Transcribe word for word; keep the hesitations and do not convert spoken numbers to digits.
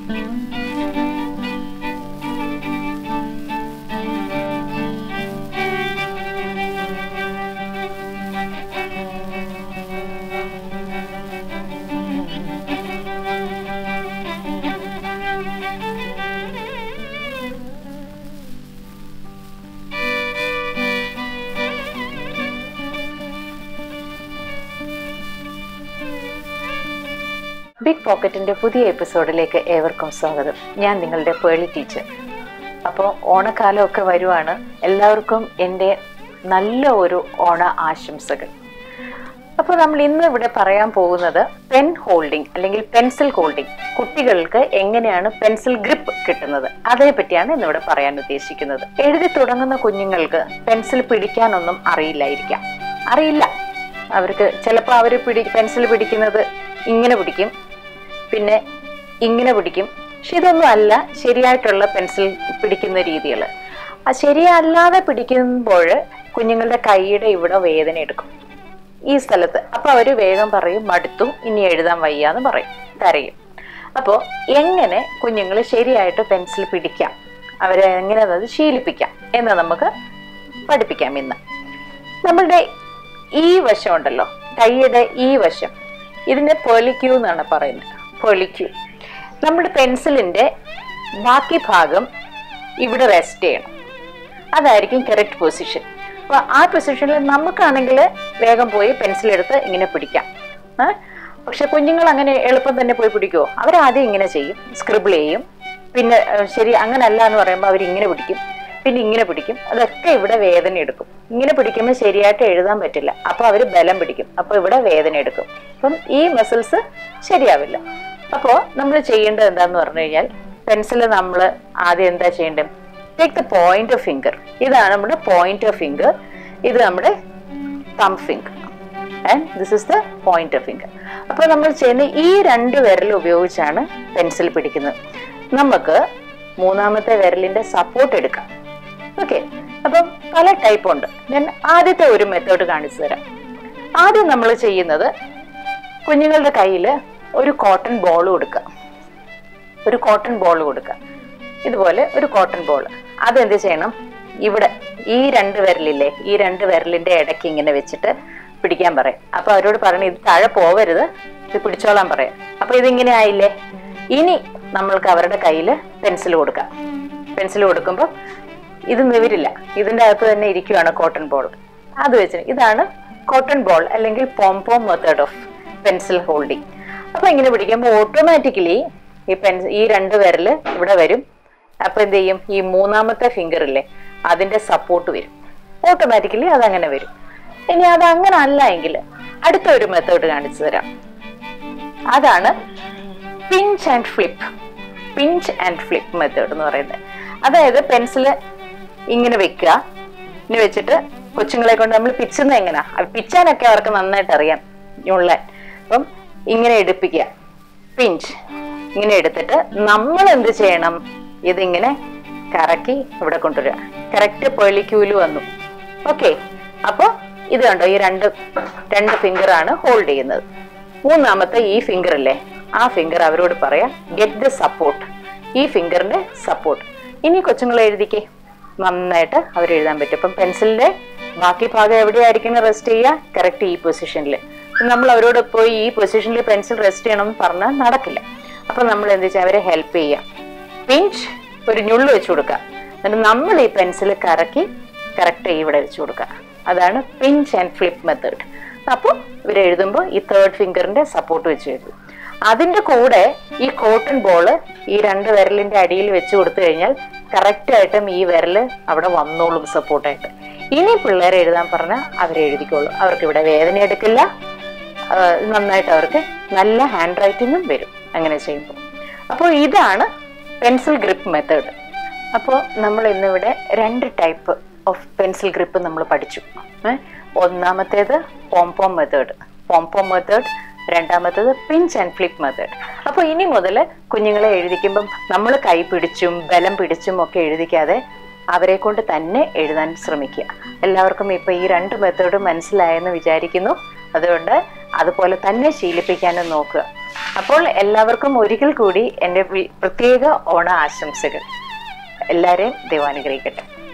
Big പോക്കറ്റിൻ്റെ പുതിയ എപ്പിസോഡിലേക്ക് ഏവർക്കും സ്വാഗതം. ഞാൻ നിങ്ങളുടെ പേർലി ടീച്ചർ. അപ്പോൾ ഓണക്കാലമൊക്കെ വരുവാണ്. എല്ലാവർക്കും എൻ്റെ നല്ല ഒരു ഓണ ആശംസകൾ. അപ്പോൾ നമ്മൾ ഇന്ന് ഇവിടെ പറയാൻ പോകുന്നത് പെൻ ഹോൾഡിംഗ് അല്ലെങ്കിൽ പെൻസിൽ ഹോൾഡിംഗ്, കുട്ടികൾക്ക് എങ്ങനെയാണ് പെൻസിൽ ഗ്രിപ്പ് കിട്ടുന്നത്, അതിനെ പറ്റിയാണ് ഇന്നിവിടെ പറയാൻ ഉദ്ദേശിക്കുന്നത്. എഴുതി തുടങ്ങുന്ന കുഞ്ഞുങ്ങൾക്ക് പെൻസിൽ പിടിക്കാനൊന്നും അറിയില്ലായിരിക്കാം. അറിയില്ല അവർക്ക്. ചിലപ്പോൾ അവർ പിടി പെൻസിൽ പിടിക്കുന്നത് ഇങ്ങനെ പിടിക്കും, പിന്നെ ഇങ്ങനെ പിടിക്കും. പക്ഷെ ഇതൊന്നും അല്ല ശരിയായിട്ടുള്ള പെൻസിൽ പിടിക്കുന്ന രീതികൾ. ആ ശരിയല്ലാതെ പിടിക്കുമ്പോൾ കുഞ്ഞുങ്ങളുടെ കൈയുടെ ഇവിടെ വേദന എടുക്കും, ഈ സ്ഥലത്ത്. അപ്പോൾ അവർ വേഗം പറയും മടുത്തു, ഇനി എഴുതാൻ വയ്യാന്ന് പറയും, കരയും. അപ്പോൾ എങ്ങനെ കുഞ്ഞുങ്ങൾ ശരിയായിട്ട് പെൻസിൽ പിടിക്കാം, അവരെ എങ്ങനെ അത് ശീലിപ്പിക്കാം എന്ന് നമുക്ക് പഠിപ്പിക്കാം ഇന്ന്. നമ്മളുടെ ഈ വശം ഉണ്ടല്ലോ, കൈയുടെ ഈ വശം, ഇതിനെ പേർലി ക്യൂ എന്നാണ് പറയുന്നത്. പേർലി ക്യൂ. നമ്മുടെ പെൻസിലിന്റെ ബാക്കി ഭാഗം ഇവിടെ റെസ്റ്റ് ചെയ്യണം. അതായിരിക്കും കറക്റ്റ് പൊസിഷൻ. അപ്പൊ ആ പൊസിഷനിൽ നമുക്കാണെങ്കിൽ വേഗം പോയി പെൻസിൽ എടുത്ത് ഇങ്ങനെ പിടിക്കാം. പക്ഷെ കുഞ്ഞുങ്ങൾ അങ്ങനെ എളുപ്പം തന്നെ പോയി പിടിക്കുമോ? അവരാദ്യം ഇങ്ങനെ ചെയ്യും, സ്ക്രിബിൾ ചെയ്യും. പിന്നെ ശരി അങ്ങനല്ല എന്ന് പറയുമ്പോൾ അവരിങ്ങനെ പിടിക്കും, പിന്നെ ഇങ്ങനെ പിടിക്കും. അതൊക്കെ ഇവിടെ വേദന എടുക്കും. ഇങ്ങനെ പിടിക്കുമ്പോൾ ശരിയായിട്ട് എഴുതാൻ പറ്റില്ല. അപ്പൊ അവർ ബലം പിടിക്കും, അപ്പൊ ഇവിടെ വേദന എടുക്കും. അപ്പം ഈ മസിൽസ് ശരിയാവില്ല. അപ്പോൾ നമ്മൾ ചെയ്യേണ്ടത് എന്താന്ന് പറഞ്ഞു കഴിഞ്ഞാൽ, പെൻസിൽ നമ്മൾ ആദ്യം എന്താ ചെയ്യേണ്ടത്? Take the point of finger. ഇതാണ് നമ്മുടെ പോയിന്റ് ഓഫ് ഫിംഗർ. ഇത് നമ്മുടെ thumb finger and this is the point of finger. അപ്പൊ നമ്മൾ ചെയ്യുന്ന ഈ രണ്ട് വിരൽ ഉപയോഗിച്ചാണ് പെൻസിൽ പിടിക്കുന്നത്. നമുക്ക് മൂന്നാമത്തെ വിരലിന്റെ സപ്പോർട്ട് എടുക്കാം. ഓക്കെ, അപ്പം പല ടൈപ്പ് ഉണ്ട്. ഞാൻ ആദ്യത്തെ ഒരു മെത്തേഡ് കാണിച്ചു തരാം. ആദ്യം നമ്മൾ ചെയ്യുന്നത്, കുഞ്ഞുങ്ങളുടെ കയ്യിൽ ഒരു കോട്ടൺ ബോൾ കൊടുക്കുക. ഒരു കോട്ടൺ ബോൾ കൊടുക്കുക, ഇതുപോലെ ഒരു കോട്ടൺ ബോൾ. അതെന്ത് ചെയ്യണം? ഇവിടെ ഈ രണ്ട് വിരലില്ലേ, ഈ രണ്ട് വിരലിന്റെ ഇടയ്ക്ക് ഇങ്ങനെ വെച്ചിട്ട് പിടിക്കാൻ പറയും. അപ്പൊ അവരോട് പറയണം ഇത് താഴെ പോവരുത്, ഇത് പിടിച്ചോളാൻ പറയാം. അപ്പൊ ഇതിങ്ങനെ ആയില്ലേ. ഇനി നമ്മൾക്ക് അവരുടെ കയ്യിൽ പെൻസിൽ കൊടുക്കാം. പെൻസിൽ കൊടുക്കുമ്പോൾ ഇത് നിവരില്ല, ഇതിൻ്റെ അകത്ത് തന്നെ ഇരിക്കുകയാണ് കോട്ടൺ ബോൾ. അത് വെച്ച് ഇതാണ് കോട്ടൺ ബോൾ അല്ലെങ്കിൽ pompom method of pencil holding. അപ്പൊ ഇങ്ങനെ പിടിക്കുമ്പോൾ ഓട്ടോമാറ്റിക്കലി ഈ പെൻസിൽ ഈ രണ്ട് വിരല് ഇവിടെ വരും. അപ്പൊ എന്ത് ചെയ്യും? ഈ മൂന്നാമത്തെ ഫിംഗർ ഇല്ലേ, അതിന്റെ സപ്പോർട്ട് വരും. ഓട്ടോമാറ്റിക്കലി അതങ്ങനെ വരും. ഇനി അത് അങ്ങനെ അല്ല എങ്കിൽ അടുത്ത ഒരു മെത്തേഡ് കാണിച്ചു തരാം. അതാണ് pinch and flip. Pinch and flip method എന്ന് പറയുന്നത്. അതായത് പെൻസില് ഇങ്ങനെ വെക്കുക. ഇങ്ങനെ വെച്ചിട്ട് കൊച്ചുങ്ങളെ കൊണ്ട് നമ്മൾ പിച്ചുന്നത് എങ്ങനെയാ, പിച്ചാനൊക്കെ അവർക്ക് നന്നായിട്ട് അറിയാം, ഞുള്ളാൻ. അപ്പം ഇങ്ങനെ എടുപ്പിക്കുക, പിഞ്ച്. ഇങ്ങനെ എടുത്തിട്ട് നമ്മൾ എന്ത് ചെയ്യണം? ഇതിങ്ങനെ കറക്കി ഇവിടെ കൊണ്ടുവരിക. കറക്റ്റ് പേർലി ക്യൂല് വന്നു. ഓക്കെ, അപ്പൊ ഇത് കണ്ടോ, ഈ രണ്ട് രണ്ട് ഫിംഗർ ആണ് ഹോൾഡ് ചെയ്യുന്നത്. മൂന്നാമത്തെ ഈ ഫിംഗർ അല്ലേ, ആ ഫിംഗർ അവരോട് പറയാം ഗെറ്റ് ദ സപ്പോർട്ട്. ഈ ഫിംഗറിന്റെ സപ്പോർട്ട്. ഇനി കൊച്ചുങ്ങളെ എഴുതിക്കേ, നന്നായിട്ട് അവർ എഴുതാൻ പറ്റും. അപ്പം പെൻസിലിന്റെ ബാക്കി ഭാഗം എവിടെയായിരിക്കണം റെസ്റ്റ് ചെയ്യുക? കറക്റ്റ് ഈ പൊസിഷനിൽ. നമ്മൾ അവരോട് പോയി ഈ പൊസിഷനിൽ പെൻസിൽ റെസ്റ്റ് ചെയ്യണം എന്ന് പറഞ്ഞാൽ നടക്കില്ല. അപ്പൊ നമ്മൾ എന്ത് വെച്ചാൽ അവരെ ഹെൽപ്പ് ചെയ്യാം. പിഞ്ച്, ഒരു ഞുള്ളു വെച്ച് കൊടുക്കുക. എന്നിട്ട് നമ്മൾ ഈ പെൻസിൽ കറക്കി കറക്റ്റ് ഇവിടെ വെച്ച് കൊടുക്കുക. അതാണ് പിഞ്ച് ആൻഡ് ഫ്ലിപ്പ് മെത്തേഡ്. അപ്പോൾ ഇവർ എഴുതുമ്പോൾ ഈ തേർഡ് ഫിംഗറിന്റെ സപ്പോർട്ട് വെച്ച് എഴുതും. അതിന്റെ കൂടെ ഈ കോട്ടൺ ബോള് ഈ രണ്ട് വിരലിന്റെ അടിയിൽ വെച്ച് കൊടുത്തു കഴിഞ്ഞാൽ കറക്റ്റ് ആയിട്ടും ഈ വിരല് അവിടെ വന്നോളും സപ്പോർട്ടായിട്ട്. ഇനി പിള്ളേരെ എഴുതാൻ പറഞ്ഞാൽ അവരെഴുതിക്കോളും. അവർക്ക് ഇവിടെ വേദന എടുക്കില്ല, നന്നായിട്ട് അവർക്ക് നല്ല ഹാൻഡ് റൈറ്റിങ്ങും വരും അങ്ങനെ ചെയ്യുമ്പോൾ. അപ്പോൾ ഇതാണ് പെൻസിൽ ഗ്രിപ്പ് മെത്തേഡ്. അപ്പോൾ നമ്മൾ ഇന്നിവിടെ രണ്ട് ടൈപ്പ് ഓഫ് പെൻസിൽ ഗ്രിപ്പ് നമ്മൾ പഠിച്ചു. ഒന്നാമത്തേത് പോംപോം മെത്തേഡ്, പോംപോം മെത്തേഡ്. രണ്ടാമത്തേത് പിഞ്ച് ആൻഡ് ഫ്ലിപ്പ് മെത്തേഡ്. അപ്പോൾ ഇനി മുതൽ കുഞ്ഞുങ്ങളെ എഴുതിക്കുമ്പം നമ്മൾ കൈ പിടിച്ചും ബലം പിടിച്ചും ഒക്കെ എഴുതിക്കാതെ അവരെ കൊണ്ട് തന്നെ എഴുതാൻ ശ്രമിക്കുക. എല്ലാവർക്കും ഇപ്പൊ ഈ രണ്ട് മെത്തേഡും മനസ്സിലായെന്ന് വിചാരിക്കുന്നു. അതുകൊണ്ട് അതുപോലെ തന്നെ ശീലിപ്പിക്കാനും നോക്കുക. അപ്പോൾ എല്ലാവർക്കും ഒരിക്കൽ കൂടി എൻ്റെ പ്രത്യേക ഓണ ആശംസകൾ. എല്ലാവരെയും ദൈവം അനുഗ്രഹിക്കട്ടെ.